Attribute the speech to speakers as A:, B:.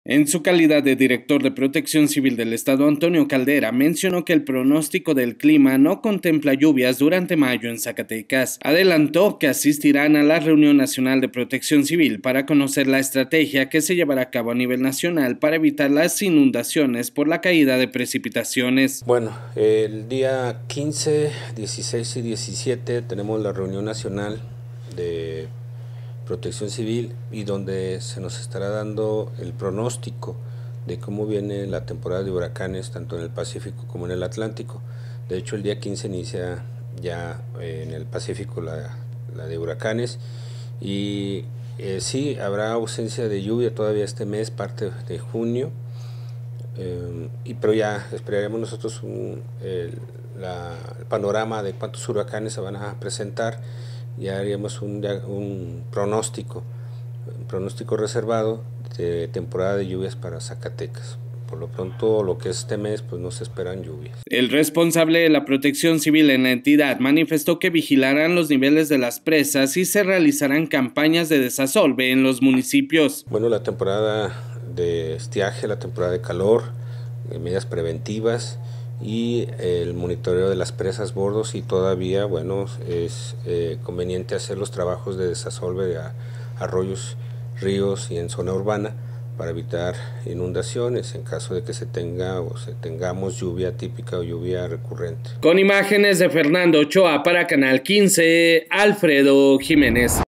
A: En su calidad de director de Protección Civil del Estado, Antonio Caldera mencionó que el pronóstico del clima no contempla lluvias durante mayo en Zacatecas. Adelantó que asistirán a la reunión nacional de Protección Civil para conocer la estrategia que se llevará a cabo a nivel nacional para evitar las inundaciones por la caída de precipitaciones.
B: Bueno, el día 15, 16 y 17 tenemos la reunión nacional de Protección Civil y donde se nos estará dando el pronóstico de cómo viene la temporada de huracanes tanto en el Pacífico como en el Atlántico. De hecho, el día 15 inicia ya en el Pacífico la de huracanes y sí, habrá ausencia de lluvia todavía este mes, parte de junio, pero ya esperaremos nosotros el panorama de cuántos huracanes se van a presentar. Ya haríamos un pronóstico reservado de temporada de lluvias para Zacatecas. Por lo pronto, lo que es este mes, pues no se esperan lluvias.
A: El responsable de la Protección Civil en la entidad manifestó que vigilarán los niveles de las presas y se realizarán campañas de desasolve en los municipios.
B: Bueno, la temporada de estiaje, la temporada de calor, medidas preventivas y el monitoreo de las presas, bordos, y todavía, bueno, es conveniente hacer los trabajos de desasolve de arroyos, ríos y en zona urbana para evitar inundaciones en caso de que tengamos lluvia típica o lluvia recurrente.
A: Con imágenes de Fernando Ochoa para Canal 15, Alfredo Jiménez.